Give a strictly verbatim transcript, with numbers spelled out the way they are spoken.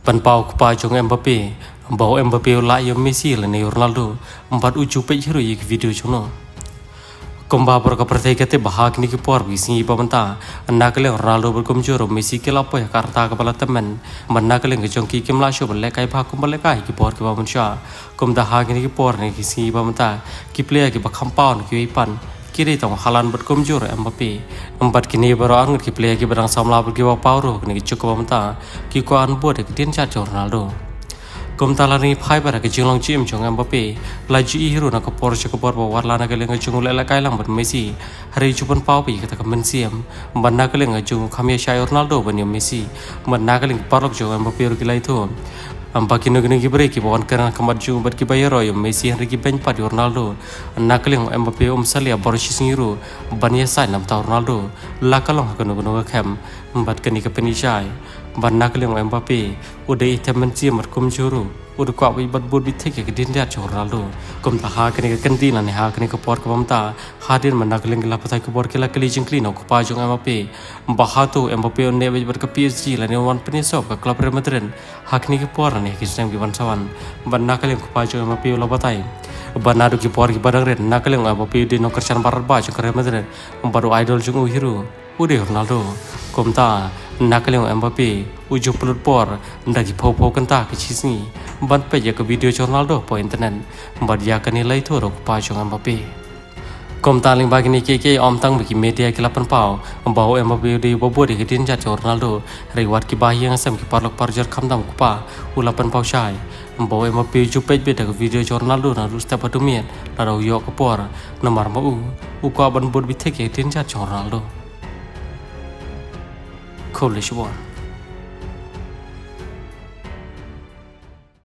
Pan pau kepa jong Mbappe, bawa Mbappe la yo Messi le ne Ronaldo, empat uju pe hero yik video jono. Komba por ka pertai kate bahak ni ki por bisi pamanta, nakale Ronaldo berkomjor Messi ke lapo ya karta kepala teman, manakale ngejong ki kemla sho bele kai bha kum bele kai ki por ki pamcha, kom da hak ni ki por ni ki si pamanta, ki player ki bakham paun ki ipan. Kiri tong halan berkomjor Mbappe, empat kini baru angut ki player ki barang samla ki wa pauro ni ki cukup pamanta, ki ko an bod ki tin cha Ronaldo. Kom talani phai bara ke jinglong chim jong Mbappe laju i hero na ko por che ko por war la na ke lenga jung le la kai lang ban Messi hari chupan pau pi kata kamen siam ban na ke lenga jung khamya shay Ronaldo ban Messi ban na ke leng parok jong Mbappe ro ki lai thom amba kino kino ki break ki bon kana kamat jung bat ki bayaro yo Messi hari ki bench pat Ronaldo na ke leng Mbappe um salia bor shi singiru ban ya sai nam ta Ronaldo la ka long kono kono ka kham bat kani ka peni shay ban na ke leng Mbappe udai temen si mat kum juru udah kau bi bat bud bi theke ke din dia Ronaldo kom ta ha kene ke kanti na ne ha kene ke por ke pamta hadir man na ke leng la patai ke por ke la kali jingkli no ko pa jong Mbappe bahatu Mbappe ne be ber ke P S G la ne wan peni sob ke klub Real Madrid ha kene ke por ne ke sem ki ban sawan ban na ke leng ko pa jong Mbappe la patai ban na du ki por ki badang ren na ke leng Mbappe di no kersan barat ba jong Real Madrid baru idol jong hero udah Ronaldo kom ta nakaleng Mbappe uju pelut por ndagi pau-pau kenta ke chisni ban pe ya ke video Ronaldo po internet bad ya ke nilai tu ro pa jong Mbappe kom taling bagi ni ke ke om tang bagi media ke lapan pau bawa Mbappe di bobo di ke din ja Ronaldo reward ki bahi yang sam ki parlok parjar khamdam ku pa ulapan pau shai bawa Mbappe uju pe be ke video Ronaldo na rusta padumian la ro yo ke por nomor mau u ko ban bod bi theke din ja Ronaldo Cool as you want.